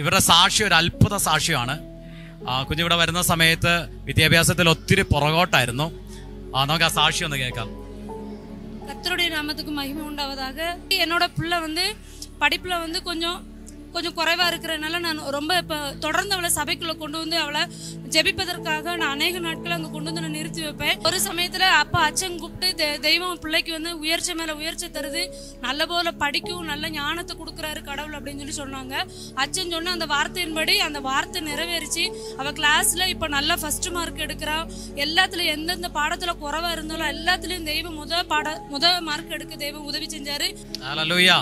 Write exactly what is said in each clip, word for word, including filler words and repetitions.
ഇവരുടെ സാക്ഷി ഒരു അത്ഭുത സാക്ഷിയാണ്. കുഞ്ഞിവിടെ വരുന്ന സമയത്ത് വിദ്യാഭ്യാസത്തിൽ ഒത്തിരി പുറകോട്ടായിരുന്നു. നമുക്ക് ആ സാക്ഷി ഒന്ന് കേൾക്കാം. கர்த்தருடைய நாமத்துக்கு மகிமை உண்டாவதாக. என்னோட பிள்ளை வந்து படிப்புல வந்து கொஞ்சம் கொஞ்சம் குறைவா இருக்கிறதுனால நான் ரொம்ப இப்போ தொடர்ந்து அவளை சபைக்குள்ள கொண்டு வந்து அவளை ஜெபிப்பதற்காக நான் அநேக நாட்கள் அங்கே கொண்டு வந்து நான் நிறுத்தி வைப்பேன். ஒரு சமயத்துல அப்பா அச்சன் கூப்பிட்டு தெய்வம் பிள்ளைக்கு வந்து உயர்ச்சி மேல உயர்ச்சி தருது, நல்ல போல படிக்கும், நல்ல ஞானத்தை கொடுக்குறாரு கடவுள் அப்படின்னு சொல்லி சொன்னாங்க. அச்சன் சொன்ன அந்த வார்த்தையின்படி அந்த வார்த்தை நிறைவேறிச்சு. அவ கிளாஸ்ல இப்ப நல்லா ஃபர்ஸ்ட் மார்க் எடுக்கிறா. எல்லாத்துலயும் எந்தெந்த பாடத்துல குறைவா இருந்தாலும் எல்லாத்துலயும் தெய்வம் முத பாட முத மார்க் எடுக்க தெய்வம் உதவி செஞ்சாரு. ഹല്ലേലൂയ.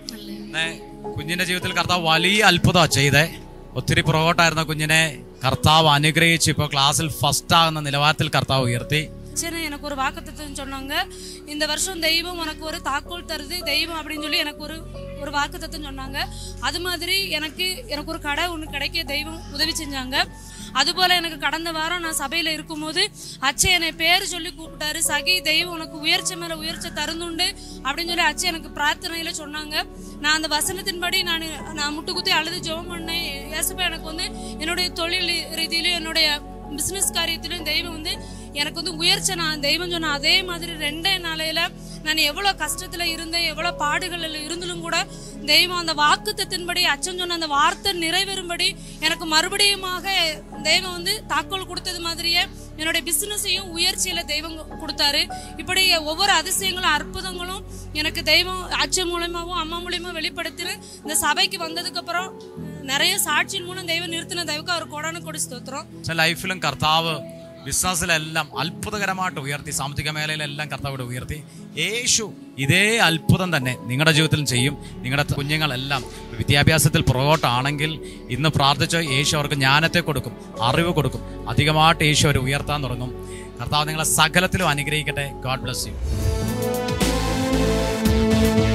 കുഞ്ഞിന്റെ ജീവിതത്തിൽ കർത്താവ് വലിയ അത്ഭുതം ചെയ്തേ. ഒത്തിരി പുറകോട്ടായിരുന്ന കുഞ്ഞിനെ കർത്താവ് അനുഗ്രഹിച്ച് ഇപ്പൊ ക്ലാസ്സിൽ ഫസ്റ്റ് ആകുന്ന നിലവാരത്തിൽ കർത്താവ് ഉയർത്തി. எனக்கு ஒரு வாக்குத்தத்தம் சொன்னாங்க, இந்த வருஷம் தெய்வம் உனக்கு ஒரு தாக்கோல் தருது தெய்வம் அப்படின்னு சொல்லி எனக்கு ஒரு ஒரு வாக்குத்தத்தம் சொன்னாங்க. அது மாதிரி எனக்கு எனக்கு ஒரு கடை ஒன்று கிடைக்க தெய்வம் உதவி செஞ்சாங்க. அதுபோல எனக்கு கடந்த வாரம் நான் சபையில இருக்கும்போது அச்சை என்னை பேர் சொல்லி கூப்பிட்டாரு. சகி தெய்வம் உனக்கு உயர்ச்சி மேல உயர்ச்சி தருந்துண்டு அப்படின்னு சொல்லி அச்சை எனக்கு பிரார்த்தனையில சொன்னாங்க. நான் அந்த வசனத்தின்படி நான் நான் முட்டுக்குத்தி அழுது ஜெபம் பண்ணேன். ஏசப்பா எனக்கு வந்து என்னுடைய தொழில் ரீதியிலும் என்னுடைய பிசினஸ் காரியத்திலும் தெய்வம் வந்து எனக்கு வந்து உயர்ச்சி நான் தெய்வம் சொன்ன அதே மாதிரி ரெண்டே நாளையில நான் எவ்வளவு கஷ்டத்துல இருந்தேன், எவ்வளவு பாடுகள் இருந்தாலும் கூட தெய்வம் அந்த வாக்குத்தத்தின்படி அச்சன் சொன்ன அந்த வார்த்தை நிறைவேறும்படி எனக்கு மறுபடியுமாக தெய்வம் வந்து தாக்கோல் கொடுத்தது மாதிரியே என்னுடைய பிசினஸையும் உயர்ச்சியில தெய்வம் கொடுத்தாரு. இப்படி ஒவ்வொரு அதிசயங்களும் அற்புதங்களும் எனக்கு தெய்வம் அச்சன் மூலமாவும் அம்மா மூலியமா வெளிப்படுத்தின இந்த சபைக்கு வந்ததுக்கு அப்புறம் நிறைய சாட்சியின் மூலம் தெய்வம் நிறுத்தின ദൈവക്ക് അവർ കോടാനും കൊടി സ്തോത്രം. ലൈഫിലും കർത്താവ് ബിസിനസ്സിലെല്ലാം അത്ഭുതകരമായിട്ട് ഉയർത്തി, സാമ്പത്തിക മേഖലയിലെല്ലാം കർത്താവ് ഉയർത്തി. യേശു ഇതേ അത്ഭുതം തന്നെ നിങ്ങളുടെ ജീവിതത്തിലും ചെയ്യും. നിങ്ങളുടെ കുഞ്ഞുങ്ങളെല്ലാം വിദ്യാഭ്യാസത്തിൽ പുറകോട്ടാണെങ്കിൽ ഇന്ന് പ്രാർത്ഥിച്ച് യേശു അവർക്ക് ജ്ഞാനത്തെ കൊടുക്കും, അറിവ് കൊടുക്കും. അധികമായിട്ട് യേശു അവർ ഉയർത്താൻ തുടങ്ങും. കർത്താവ് നിങ്ങളെ സകലത്തിലും അനുഗ്രഹിക്കട്ടെ. God bless U.